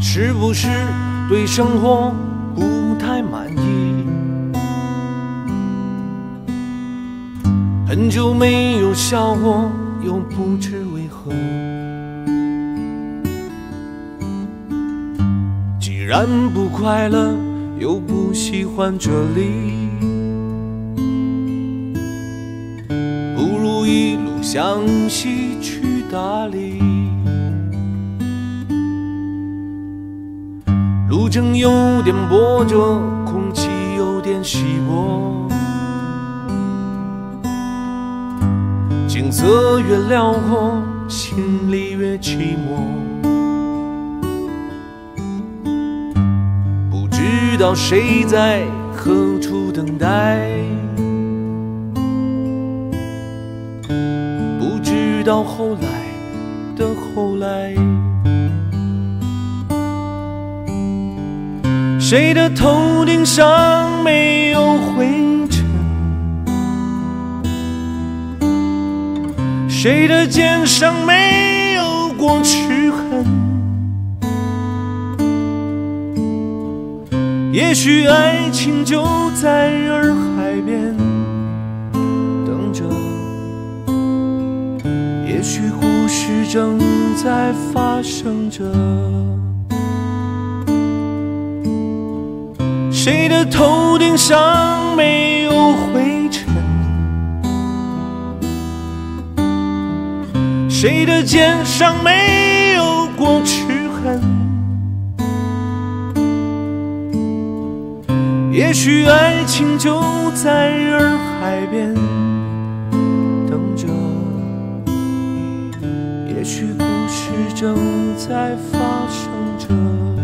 是不是对生活不太满意？很久没有笑过，又不知为何。既然不快乐，又不喜欢这里，不如一路向西去大理。路正有点波折，空气有点稀薄，景色越辽阔，心里越寂寞。不知道谁在何处等待，不知道后来的后来。谁的头顶上没有灰尘？谁的肩上没有过齿痕？也许爱情就在洱海边等着，也许故事正在发生着。谁的头顶上没有灰尘？谁的肩上没有过齿痕？也许爱情就在洱海边等着，也许故事正在发生着。